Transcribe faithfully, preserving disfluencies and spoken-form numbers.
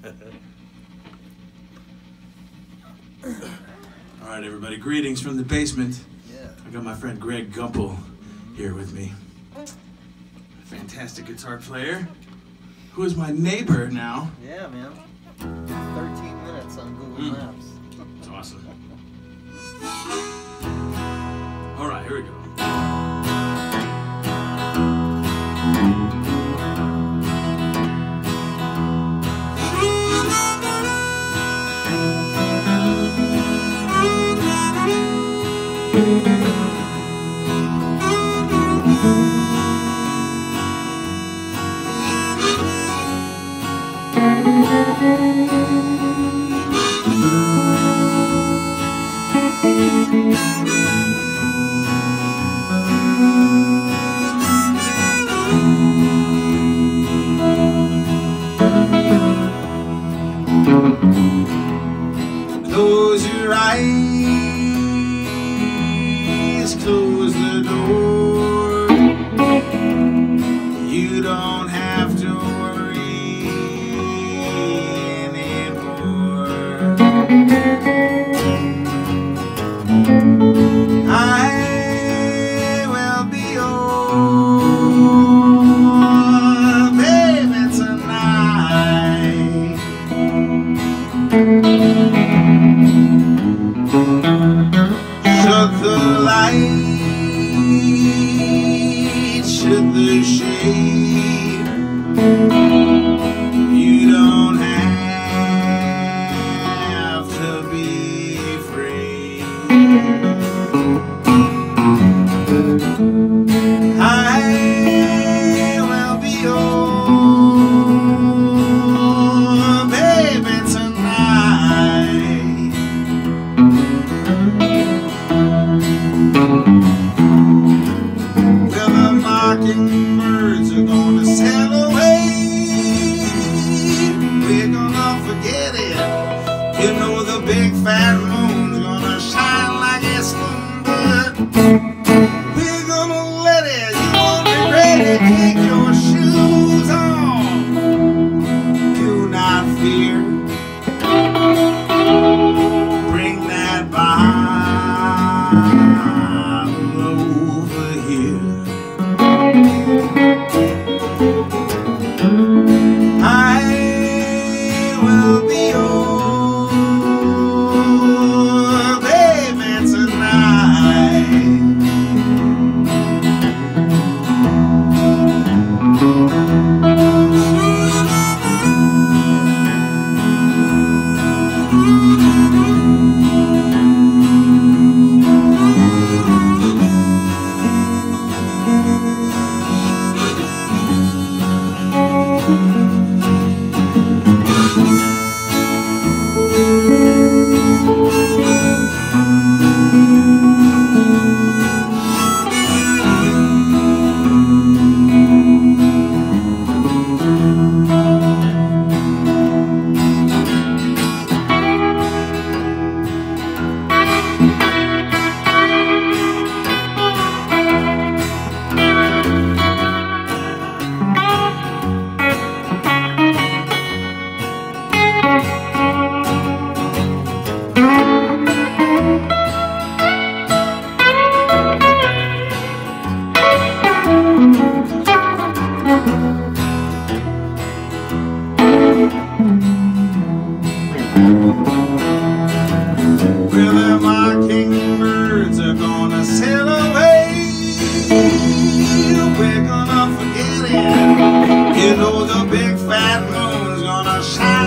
All right, everybody. Greetings from the basement. Yeah. I got my friend Greg Gumpel here with me. A fantastic guitar player, who is my neighbor now. Yeah, man. thirteen minutes on Google Mm. Maps. That's awesome. All right, here we go. Close your eyes, close the door. You don't have to worry anymore. I will be your baby tonight. Shut the light, shut the shade. You don't have to be afraid. I will be your baby tonight. Well, the mockingbirds are gonna sail away. We're gonna forget it. You know the big fat moon's gonna shine like a spoon, but we're gonna let it. You won't regret it. Take your shoes off. Do not fear. Bring that bottle over here. I will be your baby tonight. Well, the mockingbirds are gonna sail away. We're gonna forget it. You know the big fat moon's gonna shine